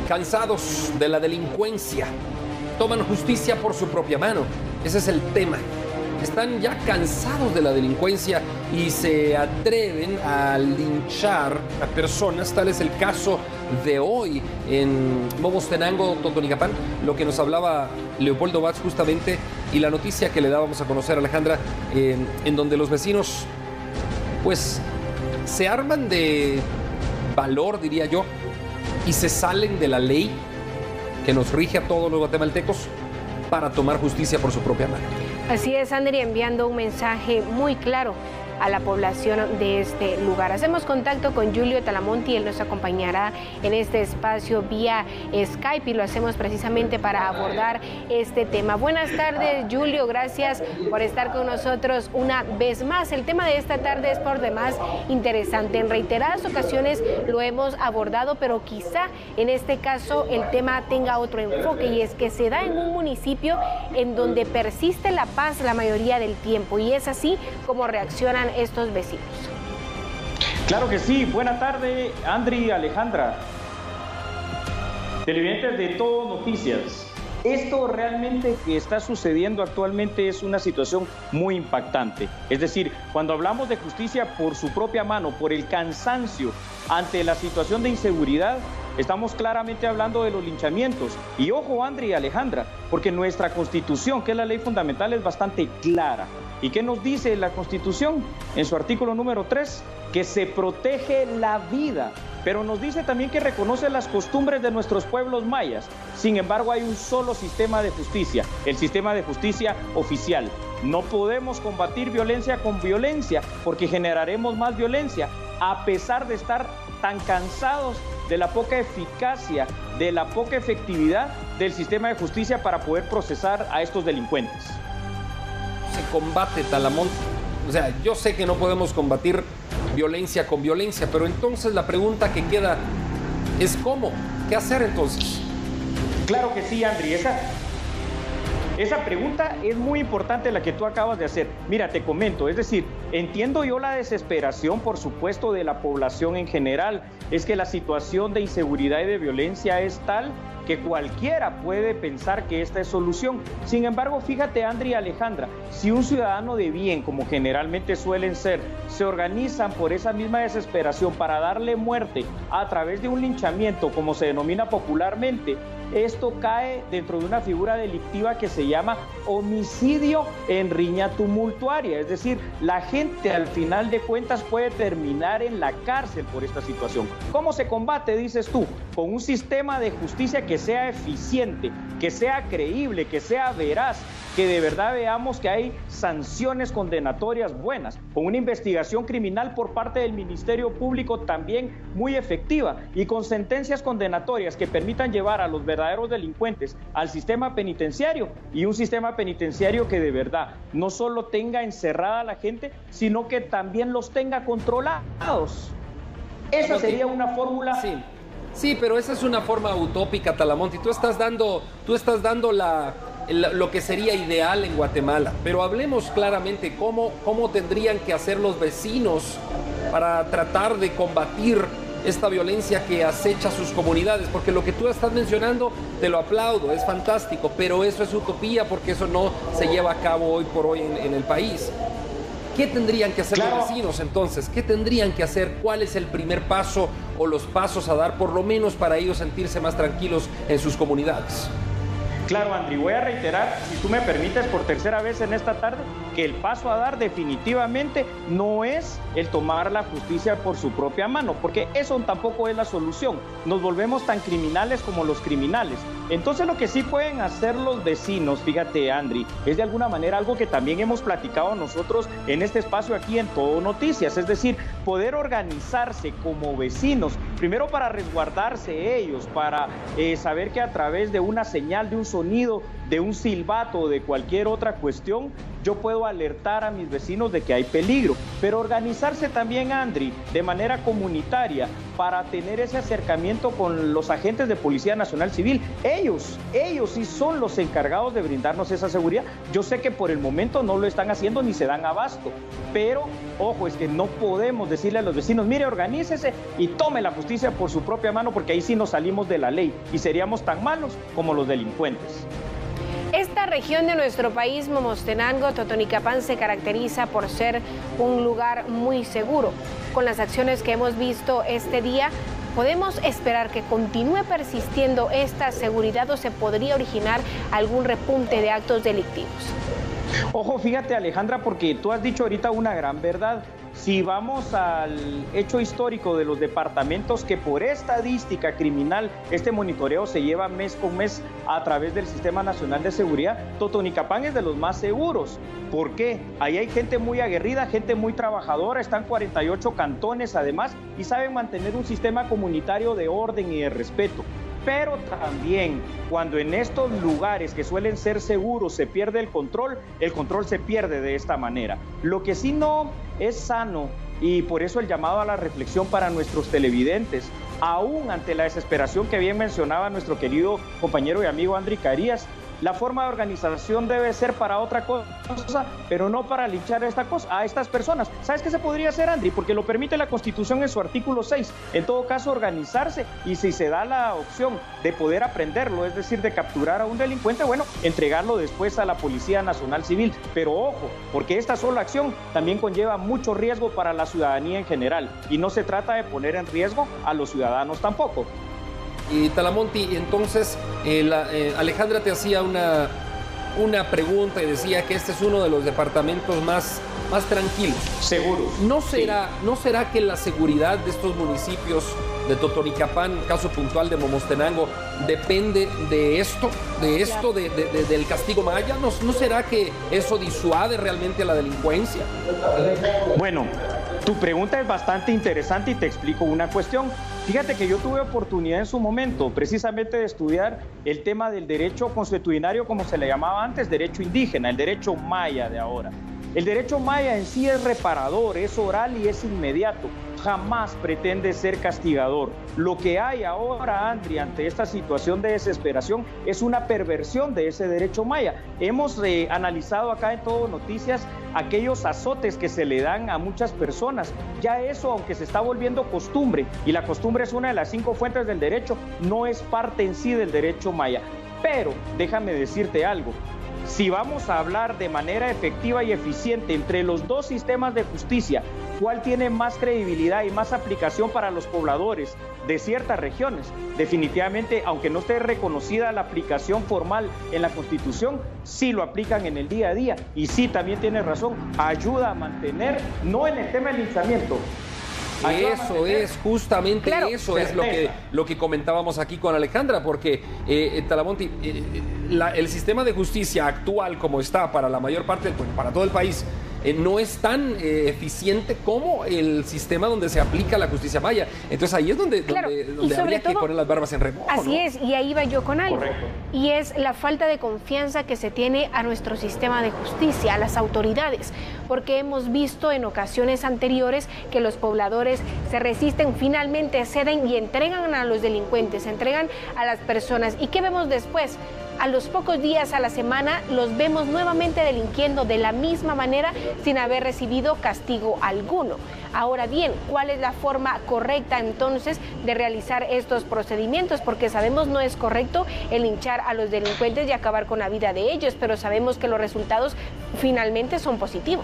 Cansados de la delincuencia, toman justicia por su propia mano. Ese es el tema. Están ya cansados de la delincuencia y se atreven a linchar a personas. Tal es el caso de hoy en Momostenango, Totonicapán, lo que nos hablaba Leopoldo Batz justamente, y la noticia que le dábamos a conocer a Alejandra, en donde los vecinos pues se arman de valor, diría yo, y se salen de la ley que nos rige a todos los guatemaltecos para tomar justicia por su propia mano. Así es, Andri, enviando un mensaje muy claro a la población de este lugar. Hacemos contacto con Julio Talamonti, él nos acompañará en este espacio vía Skype y lo hacemos precisamente para abordar este tema. Buenas tardes, Julio, gracias por estar con nosotros una vez más. El tema de esta tarde es por demás interesante. En reiteradas ocasiones lo hemos abordado, pero quizá en este caso el tema tenga otro enfoque, y es que se da en un municipio en donde persiste la paz la mayoría del tiempo, y es así como reaccionan estos vecinos. Claro que sí. Buena tarde, Andri y Alejandra. Televidentes de Todo Noticias. Esto realmente que está sucediendo actualmente es una situación muy impactante. Es decir, cuando hablamos de justicia por su propia mano, por el cansancio ante la situación de inseguridad, estamos claramente hablando de los linchamientos. Y ojo, Andri y Alejandra, porque nuestra Constitución, que es la ley fundamental, es bastante clara. ¿Y qué nos dice la Constitución? En su artículo número 3, que se protege la vida, pero nos dice también que reconoce las costumbres de nuestros pueblos mayas. Sin embargo, hay un solo sistema de justicia, el sistema de justicia oficial. No podemos combatir violencia con violencia, porque generaremos más violencia, a pesar de estar tan cansados de la poca eficacia, de la poca efectividad del sistema de justicia para poder procesar a estos delincuentes. Se combate, Talamonti. O sea, yo sé que no podemos combatir violencia con violencia, pero entonces la pregunta que queda es ¿cómo? ¿Qué hacer entonces? Claro que sí, Andri. Esa pregunta es muy importante, la que tú acabas de hacer. Mira, te comento, es decir, entiendo yo la desesperación, por supuesto, de la población en general. Es que la situación de inseguridad y de violencia es tal que cualquiera puede pensar que esta es solución. Sin embargo, fíjate, Andri y Alejandra, si un ciudadano de bien, como generalmente suelen ser, se organizan por esa misma desesperación para darle muerte a través de un linchamiento, como se denomina popularmente, esto cae dentro de una figura delictiva que se llama homicidio en riña tumultuaria. Es decir, la gente al final de cuentas puede terminar en la cárcel por esta situación. ¿Cómo se combate, dices tú? Con un sistema de justicia que sea eficiente, que sea creíble, que sea veraz, que de verdad veamos que hay sanciones condenatorias buenas, con una investigación criminal por parte del Ministerio Público también muy efectiva, y con sentencias condenatorias que permitan llevar a los verdaderos delincuentes al sistema penitenciario, y un sistema penitenciario que de verdad no solo tenga encerrada a la gente, sino que también los tenga controlados. Esa sería una fórmula. Sí, pero esa es una forma utópica, Talamonti. Tú estás dando lo que sería ideal en Guatemala, pero hablemos claramente cómo tendrían que hacer los vecinos para tratar de combatir esta violencia que acecha sus comunidades, porque lo que tú estás mencionando, te lo aplaudo, es fantástico, pero eso es utopía, porque eso no se lleva a cabo hoy por hoy en el país. ¿Qué tendrían que hacer los vecinos entonces? ¿Qué tendrían que hacer? ¿Cuál es el primer paso o los pasos a dar, por lo menos para ellos sentirse más tranquilos en sus comunidades? Claro, Andri, voy a reiterar, si tú me permites, por tercera vez en esta tarde, que el paso a dar definitivamente no es el tomar la justicia por su propia mano, porque eso tampoco es la solución. Nos volvemos tan criminales como los criminales. Entonces, lo que sí pueden hacer los vecinos, fíjate, Andri, es de alguna manera algo que también hemos platicado nosotros en este espacio aquí en Todo Noticias, es decir, poder organizarse como vecinos, primero para resguardarse ellos, para saber que a través de una señal, de un sonido, de un silbato o de cualquier otra cuestión, yo puedo alertar a mis vecinos de que hay peligro. Pero organizarse también, Andri, de manera comunitaria para tener ese acercamiento con los agentes de Policía Nacional Civil. Ellos sí son los encargados de brindarnos esa seguridad. Yo sé que por el momento no lo están haciendo ni se dan abasto, pero ojo, es que no podemos decirle a los vecinos, mire, organícese y tome la justicia por su propia mano, porque ahí sí nos salimos de la ley y seríamos tan malos como los delincuentes. Esta región de nuestro país, Momostenango, Totonicapán, se caracteriza por ser un lugar muy seguro. Con las acciones que hemos visto este día, ¿podemos esperar que continúe persistiendo esta seguridad o se podría originar algún repunte de actos delictivos? Ojo, fíjate, Alejandra, porque tú has dicho ahorita una gran verdad. Si vamos al hecho histórico de los departamentos que por estadística criminal este monitoreo se lleva mes con mes a través del Sistema Nacional de Seguridad, Totonicapán es de los más seguros. ¿Por qué? Ahí hay gente muy aguerrida, gente muy trabajadora, están 48 cantones además y saben mantener un sistema comunitario de orden y de respeto. Pero también cuando en estos lugares que suelen ser seguros se pierde el control se pierde de esta manera. Lo que sí no es sano, y por eso el llamado a la reflexión para nuestros televidentes, aún ante la desesperación que bien mencionaba nuestro querido compañero y amigo Andri Carías, la forma de organización debe ser para otra cosa, pero no para linchar a estas personas. ¿Sabes qué se podría hacer, Andri? Porque lo permite la Constitución en su artículo 6. En todo caso, organizarse y si se da la opción de poder aprenderlo, es decir, de capturar a un delincuente, bueno, entregarlo después a la Policía Nacional Civil. Pero ojo, porque esta sola acción también conlleva mucho riesgo para la ciudadanía en general y no se trata de poner en riesgo a los ciudadanos tampoco. Y Talamonti, entonces Alejandra te hacía una pregunta y decía que este es uno de los departamentos más tranquilos. Seguro. ¿No será que la seguridad de estos municipios de Totonicapán, caso puntual de Momostenango, depende de esto, del castigo maya? ¿No será que eso disuade realmente a la delincuencia? Bueno, tu pregunta es bastante interesante y te explico una cuestión. Fíjate que yo tuve oportunidad en su momento precisamente de estudiar el tema del derecho consuetudinario, como se le llamaba antes, derecho indígena, el derecho maya de ahora. El derecho maya en sí es reparador, es oral y es inmediato. Jamás pretende ser castigador. Lo que hay ahora, Andri, ante esta situación de desesperación, es una perversión de ese derecho maya. Hemos analizado acá en Todo Noticias aquellos azotes que se le dan a muchas personas. Ya eso, aunque se está volviendo costumbre, y la costumbre es una de las 5 fuentes del derecho, no es parte en sí del derecho maya. Pero déjame decirte algo. Si vamos a hablar de manera efectiva y eficiente entre los dos sistemas de justicia, ¿cuál tiene más credibilidad y más aplicación para los pobladores de ciertas regiones? Definitivamente, aunque no esté reconocida la aplicación formal en la Constitución, sí lo aplican en el día a día. Y sí, también tienes razón, ayuda a mantener, no en el tema del linchamiento. Eso es, justamente claro, eso es lo que comentábamos aquí con Alejandra, porque Talamonti, el sistema de justicia actual como está para la mayor parte, para todo el país, no es tan eficiente como el sistema donde se aplica la justicia maya. Entonces ahí es donde habría que poner las barbas en remojo. Así es, y ahí va yo con algo. Correcto. Y es la falta de confianza que se tiene a nuestro sistema de justicia, a las autoridades, porque hemos visto en ocasiones anteriores que los pobladores se resisten, finalmente ceden y entregan a los delincuentes, entregan a las personas. ¿Y qué vemos después? A los pocos días, a la semana, los vemos nuevamente delinquiendo de la misma manera sin haber recibido castigo alguno. Ahora bien, ¿cuál es la forma correcta entonces de realizar estos procedimientos? Porque sabemos no es correcto el linchar a los delincuentes y acabar con la vida de ellos, pero sabemos que los resultados finalmente son positivos.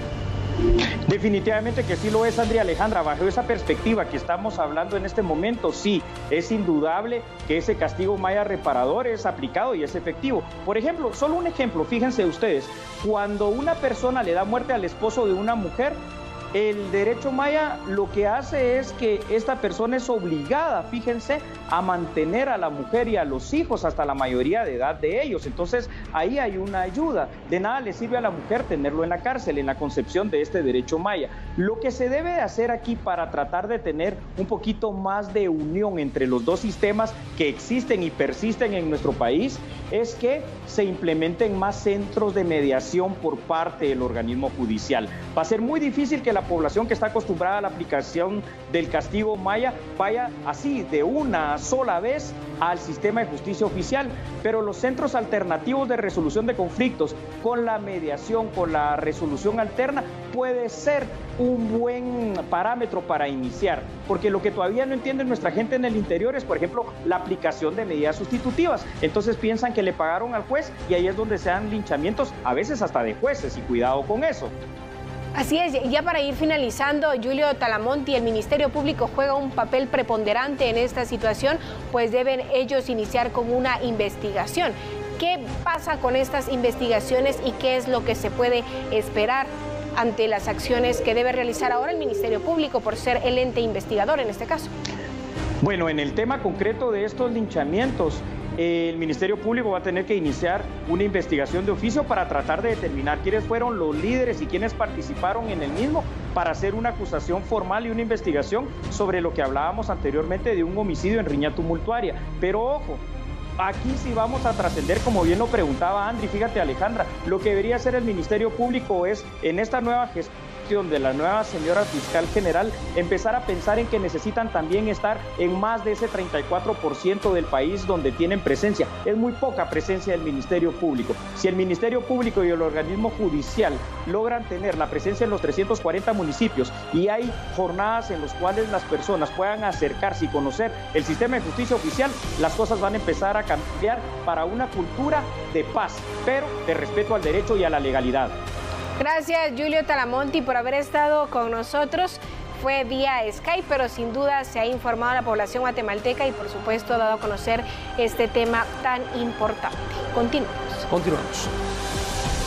Definitivamente que sí lo es, Andrea Alejandra. Bajo esa perspectiva que estamos hablando en este momento, sí, es indudable que ese castigo maya reparador es aplicado y es efectivo. Por ejemplo, solo un ejemplo, fíjense ustedes, cuando una persona le da muerte al esposo de una mujer, El derecho maya lo que hace es que esta persona es obligada, fíjense, a mantener a la mujer y a los hijos hasta la mayoría de edad de ellos. Entonces, ahí hay una ayuda. De nada le sirve a la mujer tenerlo en la cárcel, en la concepción de este derecho maya. Lo que se debe de hacer aquí para tratar de tener un poquito más de unión entre los dos sistemas que existen y persisten en nuestro país es que se implementen más centros de mediación por parte del organismo judicial. Va a ser muy difícil que la población que está acostumbrada a la aplicación del castigo maya vaya así de una sola vez al sistema de justicia oficial, pero los centros alternativos de resolución de conflictos con la mediación, con la resolución alterna, puede ser un buen parámetro para iniciar, porque lo que todavía no entiende nuestra gente en el interior es, por ejemplo, la aplicación de medidas sustitutivas. Entonces piensan que le pagaron al juez y ahí es donde se dan linchamientos, a veces hasta de jueces, y cuidado con eso. Así es, ya para ir finalizando, Julio Talamonti, el Ministerio Público juega un papel preponderante en esta situación, pues deben ellos iniciar con una investigación. ¿Qué pasa con estas investigaciones y qué es lo que se puede esperar ante las acciones que debe realizar ahora el Ministerio Público por ser el ente investigador en este caso? Bueno, en el tema concreto de estos linchamientos, el Ministerio Público va a tener que iniciar una investigación de oficio para tratar de determinar quiénes fueron los líderes y quiénes participaron en el mismo para hacer una acusación formal y una investigación sobre lo que hablábamos anteriormente de un homicidio en riña tumultuaria. Pero ojo, aquí sí vamos a trascender, como bien lo preguntaba Andri. Fíjate, Alejandra, lo que debería hacer el Ministerio Público es, en esta nueva gestión de la nueva señora fiscal general, empezar a pensar en que necesitan también estar en más de ese 34% del país donde tienen presencia. Es muy poca presencia del Ministerio Público. Si el Ministerio Público y el organismo judicial logran tener la presencia en los 340 municipios y hay jornadas en las cuales las personas puedan acercarse y conocer el sistema de justicia oficial, las cosas van a empezar a cambiar para una cultura de paz, pero de respeto al derecho y a la legalidad. Gracias, Julio Talamonti, por haber estado con nosotros. Fue vía Skype, pero sin duda se ha informado a la población guatemalteca y, por supuesto, ha dado a conocer este tema tan importante. Continuamos.